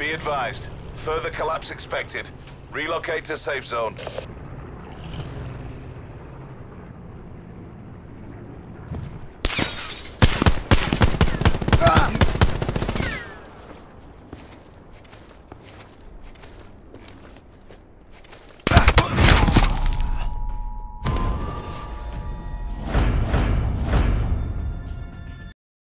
Be advised. Further collapse expected. Relocate to safe zone.